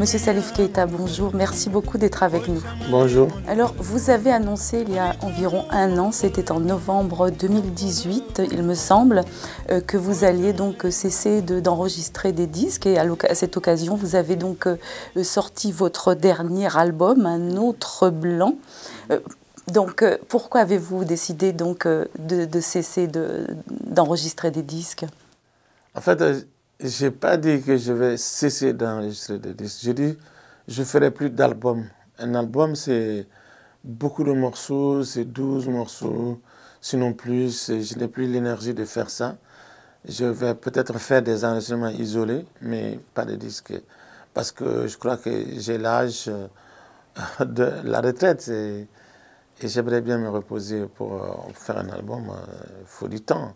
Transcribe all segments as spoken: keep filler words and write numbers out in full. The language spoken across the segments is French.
Monsieur Salif Keita, bonjour. Merci beaucoup d'être avec nous. Bonjour. Alors, vous avez annoncé il y a environ un an, c'était en novembre deux mille dix-huit, il me semble, euh, que vous alliez donc cesser de, d'enregistrer des disques. Et à, à cette occasion, vous avez donc euh, sorti votre dernier album, Un autre blanc. Euh, donc, euh, pourquoi avez-vous décidé donc euh, de, de cesser de, d'enregistrer des disques? En fait, euh, je n'ai pas dit que je vais cesser d'enregistrer des disques. J'ai dit je ne ferai plus d'album. Un album, c'est beaucoup de morceaux, c'est douze morceaux, sinon plus. Je n'ai plus l'énergie de faire ça. Je vais peut-être faire des enregistrements isolés, mais pas de disques. Parce que je crois que j'ai l'âge de la retraite et, et j'aimerais bien me reposer pour faire un album. Il faut du temps.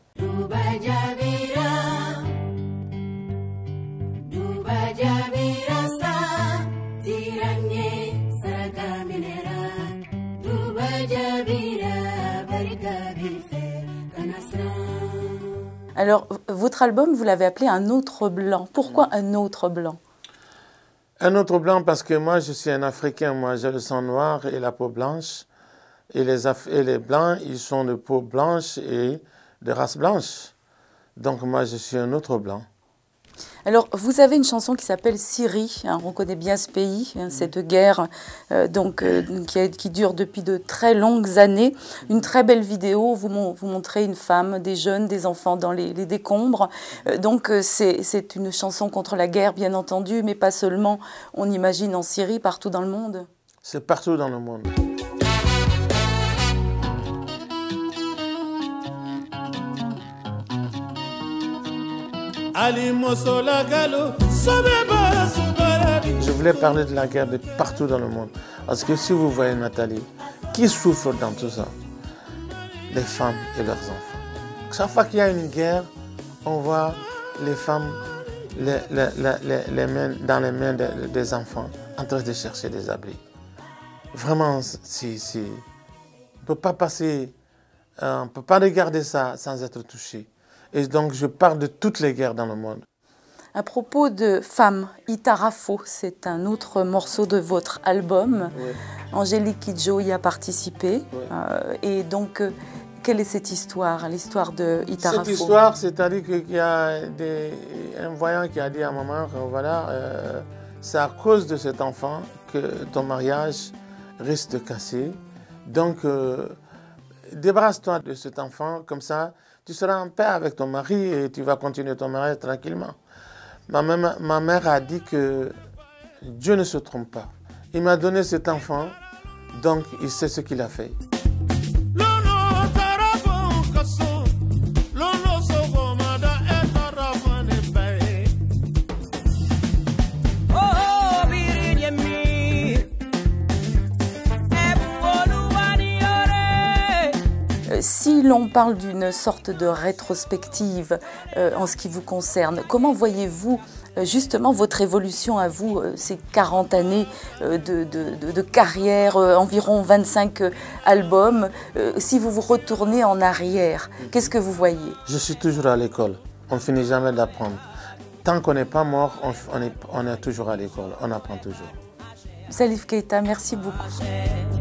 Alors, votre album, vous l'avez appelé Un autre blanc. Pourquoi Un autre blanc? Un autre blanc parce que moi, je suis un Africain. Moi, j'ai le sang noir et la peau blanche. Et les, Af et les Blancs, ils sont de peau blanche et de race blanche. Donc moi, je suis un autre blanc. Alors, vous avez une chanson qui s'appelle Syrie, hein, on connaît bien ce pays, hein, cette guerre euh, donc, euh, qui, a, qui dure depuis de très longues années. Une très belle vidéo, vous, vous montrez une femme, des jeunes, des enfants dans les, les décombres. Euh, donc, euh, c'est une chanson contre la guerre, bien entendu, mais pas seulement, on imagine en Syrie, partout dans le monde. C'est partout dans le monde. Je voulais parler de la guerre de partout dans le monde. Parce que si vous voyez Nathalie, qui souffre dans tout ça? Les femmes et leurs enfants. Chaque fois qu'il y a une guerre, on voit les femmes les, les, les, les mains, dans les mains de, des enfants en train de chercher des abris. Vraiment, si, si, on ne peut pas passer, on ne peut pas regarder ça sans être touché. Et donc, je parle de toutes les guerres dans le monde. À propos de femmes, Itarafo, c'est un autre morceau de votre album. Oui. Angélique Kidjo y a participé. Oui. Euh, et donc, euh, quelle est cette histoire, l'histoire de Itarafo? Cette histoire, c'est-à-dire qu'il y a des, un voyant qui a dit à maman, voilà, euh, c'est à cause de cet enfant que ton mariage risque de casser. Donc, euh, débarrasse-toi de cet enfant, comme ça, tu seras en paix avec ton mari et tu vas continuer ton mariage tranquillement. Ma mère, ma mère a dit que Dieu ne se trompe pas. Il m'a donné cet enfant, donc il sait ce qu'il a fait. Si l'on parle d'une sorte de rétrospective euh, en ce qui vous concerne, comment voyez-vous euh, justement votre évolution à vous, euh, ces quarante années euh, de, de, de, de carrière, euh, environ vingt-cinq euh, albums, euh, si vous vous retournez en arrière, qu'est-ce que vous voyez? Je suis toujours à l'école, on ne finit jamais d'apprendre. Tant qu'on n'est pas mort, on, on, est, on est toujours à l'école, on apprend toujours. Salif Keita, merci beaucoup.